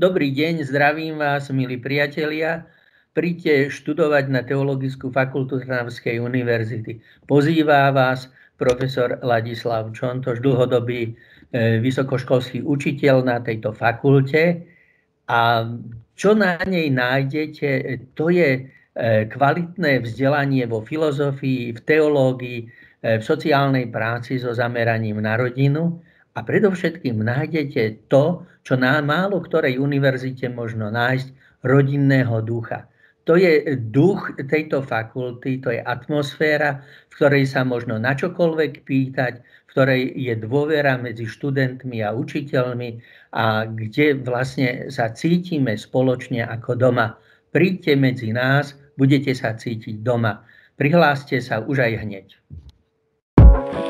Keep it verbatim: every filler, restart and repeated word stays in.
Dobrý deň, zdravím vás, milí priatelia. Príďte študovať na Teologickú fakultu Trnavskej univerzity. Pozýva vás profesor Ladislav Čontoš, dlhodobý e, vysokoškolský učiteľ na tejto fakulte. A čo na nej nájdete, to je e, kvalitné vzdelanie vo filozofii, v teológii, e, v sociálnej práci so zameraním na rodinu. A predovšetkým nájdete to, čo na málo ktorej univerzite možno nájsť, rodinného ducha. To je duch tejto fakulty, to je atmosféra, v ktorej sa možno na čokoľvek pýtať, v ktorej je dôvera medzi študentmi a učiteľmi a kde vlastne sa cítime spoločne ako doma. Príďte medzi nás, budete sa cítiť doma. Prihláste sa už aj hneď.